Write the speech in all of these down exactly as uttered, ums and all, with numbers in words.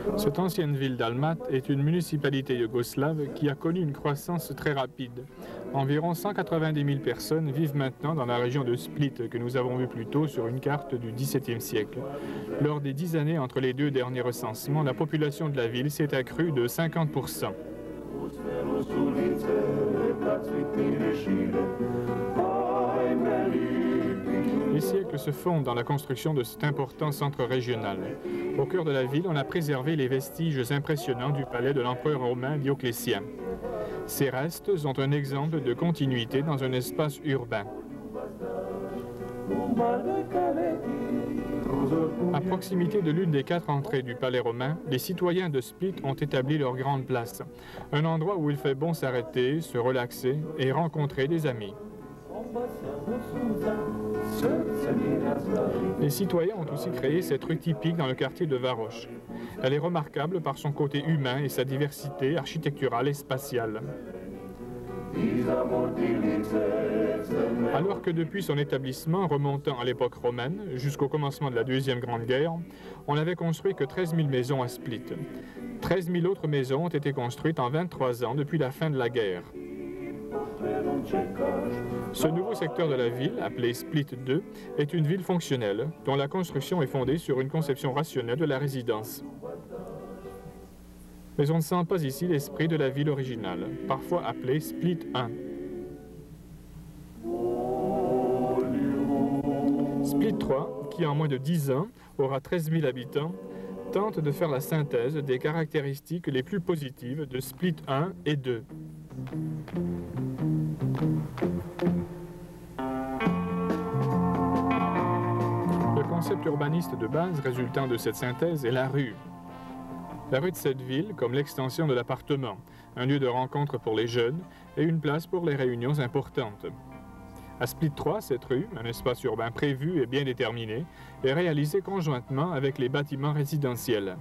Cette ancienne ville d'Almat est une municipalité yougoslave qui a connu une croissance très rapide. Environ cent quatre-vingt-dix mille personnes vivent maintenant dans la région de Split que nous avons vue plus tôt sur une carte du dix-septième siècle. Lors des dix années entre les deux derniers recensements, la population de la ville s'est accrue de cinquante pour cent. Les siècles se fondent dans la construction de cet important centre régional. Au cœur de la ville, on a préservé les vestiges impressionnants du palais de l'empereur romain Dioclétien. Ces restes sont un exemple de continuité dans un espace urbain. À proximité de l'une des quatre entrées du palais romain, les citoyens de Split ont établi leur grande place, un endroit où il fait bon s'arrêter, se relaxer et rencontrer des amis. Les citoyens ont aussi créé cette rue typique dans le quartier de Varoš. Elle est remarquable par son côté humain et sa diversité architecturale et spatiale. Alors que depuis son établissement remontant à l'époque romaine, jusqu'au commencement de la Deuxième Grande Guerre, on n'avait construit que treize mille maisons à Split. treize mille autres maisons ont été construites en vingt-trois ans depuis la fin de la guerre. Ce nouveau secteur de la ville, appelé Split deux, est une ville fonctionnelle, dont la construction est fondée sur une conception rationnelle de la résidence. Mais on ne sent pas ici l'esprit de la ville originale, parfois appelée Split un. Split trois, qui en moins de dix ans aura treize mille habitants, tente de faire la synthèse des caractéristiques les plus positives de Split un et deux. Le concept urbaniste de base résultant de cette synthèse est la rue. La rue de cette ville comme l'extension de l'appartement, un lieu de rencontre pour les jeunes et une place pour les réunions importantes. À Split trois, cette rue, un espace urbain prévu et bien déterminé, est réalisée conjointement avec les bâtiments résidentiels.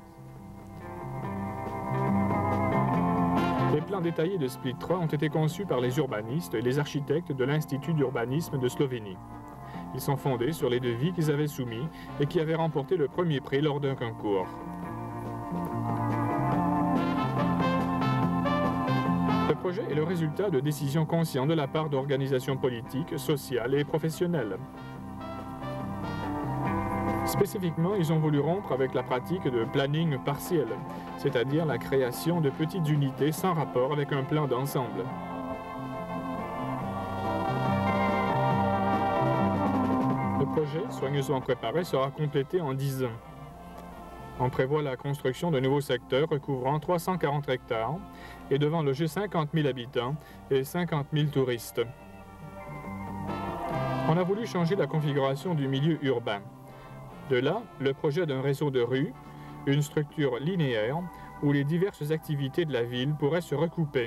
Les plans détaillés de Split trois ont été conçus par les urbanistes et les architectes de l'Institut d'urbanisme de Slovénie. Ils sont fondés sur les devis qu'ils avaient soumis et qui avaient remporté le premier prix lors d'un concours. Le projet est le résultat de décisions conscientes de la part d'organisations politiques, sociales et professionnelles. Spécifiquement, ils ont voulu rompre avec la pratique de planning partiel, c'est-à-dire la création de petites unités sans rapport avec un plan d'ensemble. Le projet, soigneusement préparé, sera complété en dix ans. On prévoit la construction de nouveaux secteurs recouvrant trois cent quarante hectares et devant loger cinquante mille habitants et cinquante mille touristes. On a voulu changer la configuration du milieu urbain. De là, le projet d'un réseau de rues, une structure linéaire où les diverses activités de la ville pourraient se recouper.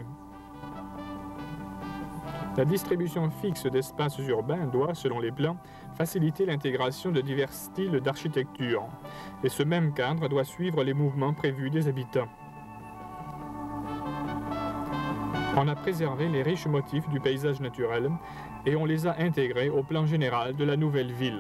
La distribution fixe d'espaces urbains doit, selon les plans, faciliter l'intégration de divers styles d'architecture. Et ce même cadre doit suivre les mouvements prévus des habitants. On a préservé les riches motifs du paysage naturel et on les a intégrés au plan général de la nouvelle ville.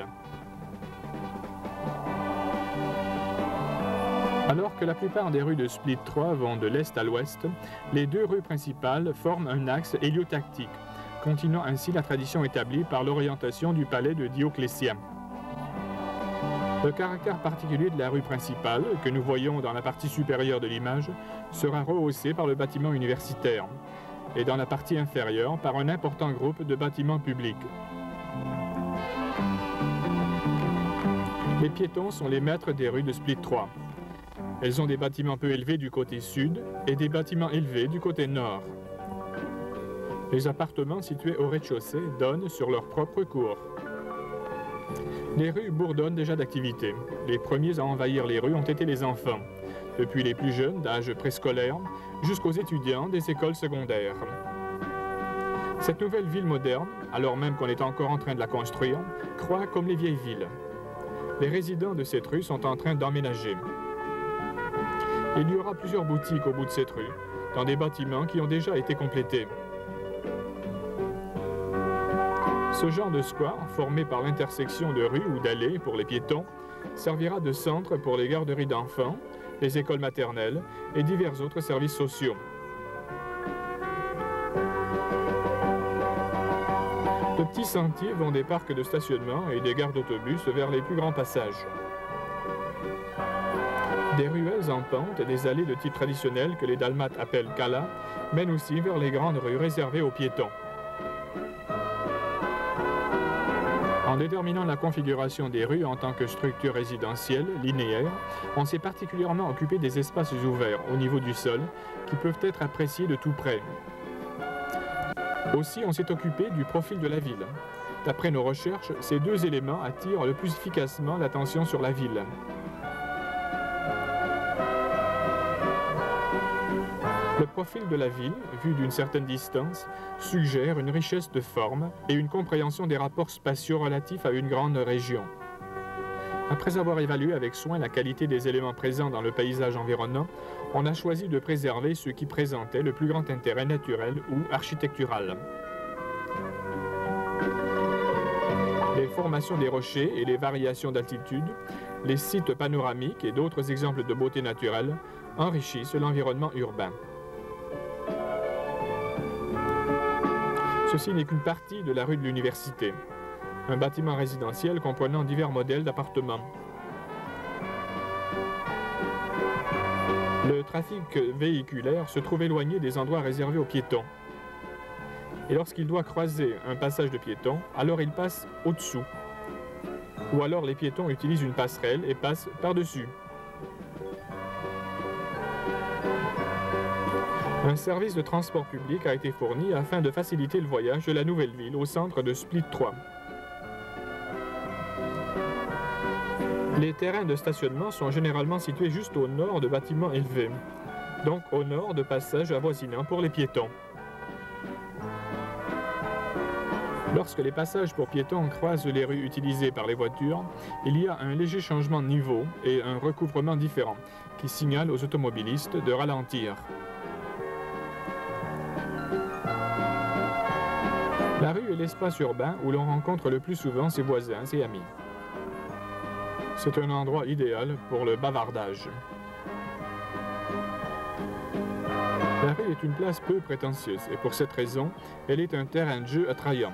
Alors que la plupart des rues de Split trois vont de l'est à l'ouest, les deux rues principales forment un axe héliotactique, continuant ainsi la tradition établie par l'orientation du palais de Dioclétien. Le caractère particulier de la rue principale, que nous voyons dans la partie supérieure de l'image, sera rehaussé par le bâtiment universitaire, et dans la partie inférieure par un important groupe de bâtiments publics. Les piétons sont les maîtres des rues de Split trois. Elles ont des bâtiments peu élevés du côté sud et des bâtiments élevés du côté nord. Les appartements situés au rez-de-chaussée donnent sur leur propre cour. Les rues bourdonnent déjà d'activité. Les premiers à envahir les rues ont été les enfants, depuis les plus jeunes d'âge préscolaire jusqu'aux étudiants des écoles secondaires. Cette nouvelle ville moderne, alors même qu'on est encore en train de la construire, croît comme les vieilles villes. Les résidents de cette rue sont en train d'emménager. Il y aura plusieurs boutiques au bout de cette rue, dans des bâtiments qui ont déjà été complétés. Ce genre de square, formé par l'intersection de rues ou d'allées pour les piétons, servira de centre pour les garderies d'enfants, les écoles maternelles et divers autres services sociaux. De petits sentiers vont des parcs de stationnement et des gares d'autobus vers les plus grands passages. Des ruelles en pente et des allées de type traditionnel que les Dalmates appellent cala mènent aussi vers les grandes rues réservées aux piétons. En déterminant la configuration des rues en tant que structure résidentielle, linéaire, on s'est particulièrement occupé des espaces ouverts au niveau du sol qui peuvent être appréciés de tout près. Aussi, on s'est occupé du profil de la ville. D'après nos recherches, ces deux éléments attirent le plus efficacement l'attention sur la ville. Le profil de la ville, vu d'une certaine distance, suggère une richesse de forme et une compréhension des rapports spatiaux relatifs à une grande région. Après avoir évalué avec soin la qualité des éléments présents dans le paysage environnant, on a choisi de préserver ceux qui présentaient le plus grand intérêt naturel ou architectural. Les formations des rochers et les variations d'altitude, les sites panoramiques et d'autres exemples de beauté naturelle enrichissent l'environnement urbain. Ceci n'est qu'une partie de la rue de l'Université, un bâtiment résidentiel comprenant divers modèles d'appartements. Le trafic véhiculaire se trouve éloigné des endroits réservés aux piétons. Et lorsqu'il doit croiser un passage de piétons, alors il passe au-dessous. Ou alors les piétons utilisent une passerelle et passent par-dessus. Un service de transport public a été fourni afin de faciliter le voyage de la nouvelle ville au centre de Split trois. Les terrains de stationnement sont généralement situés juste au nord de bâtiments élevés, donc au nord de passages avoisinants pour les piétons. Lorsque les passages pour piétons croisent les rues utilisées par les voitures, il y a un léger changement de niveau et un recouvrement différent qui signale aux automobilistes de ralentir. La rue est l'espace urbain où l'on rencontre le plus souvent ses voisins et amis. C'est un endroit idéal pour le bavardage. La rue est une place peu prétentieuse et pour cette raison, elle est un terrain de jeu attrayant.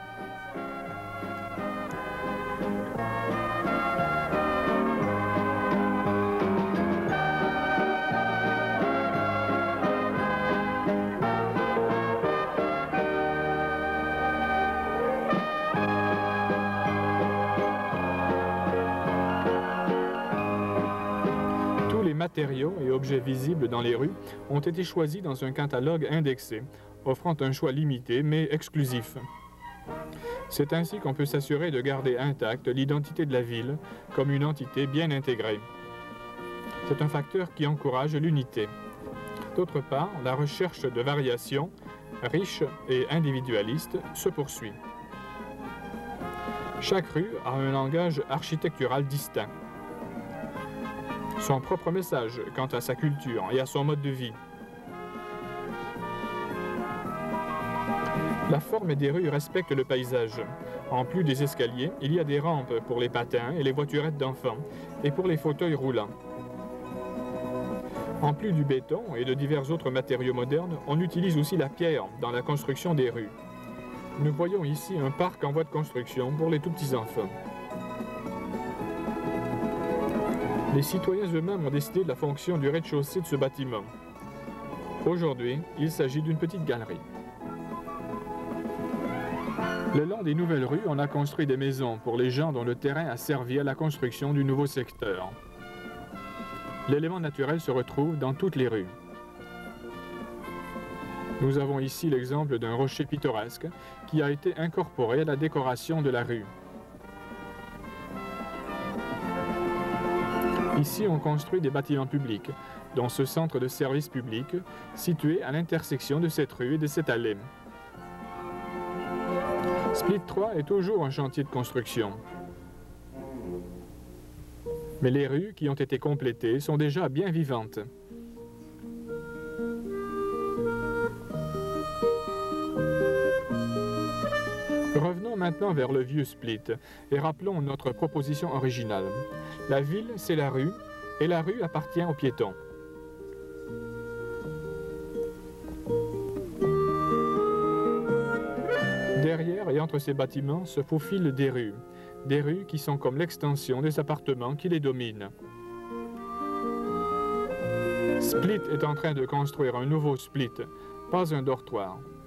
Matériaux et objets visibles dans les rues ont été choisis dans un catalogue indexé, offrant un choix limité mais exclusif. C'est ainsi qu'on peut s'assurer de garder intacte l'identité de la ville comme une entité bien intégrée. C'est un facteur qui encourage l'unité. D'autre part, la recherche de variations, riche et individualiste, se poursuit. Chaque rue a un langage architectural distinct. Son propre message quant à sa culture et à son mode de vie. La forme des rues respecte le paysage. En plus des escaliers, il y a des rampes pour les patins et les voiturettes d'enfants et pour les fauteuils roulants. En plus du béton et de divers autres matériaux modernes, on utilise aussi la pierre dans la construction des rues. Nous voyons ici un parc en voie de construction pour les tout petits enfants. Les citoyens eux-mêmes ont décidé de la fonction du rez-de-chaussée de ce bâtiment. Aujourd'hui, il s'agit d'une petite galerie. Le long des nouvelles rues, on a construit des maisons pour les gens dont le terrain a servi à la construction du nouveau secteur. L'élément naturel se retrouve dans toutes les rues. Nous avons ici l'exemple d'un rocher pittoresque qui a été incorporé à la décoration de la rue. Ici, on construit des bâtiments publics, dont ce centre de service public, situé à l'intersection de cette rue et de cette allée. Split trois est toujours un chantier de construction. Mais les rues qui ont été complétées sont déjà bien vivantes. Revenons maintenant vers le vieux Split et rappelons notre proposition originale. La ville, c'est la rue, et la rue appartient aux piétons. Derrière et entre ces bâtiments se faufilent des rues, des rues qui sont comme l'extension des appartements qui les dominent. Split est en train de construire un nouveau Split, pas un dortoir.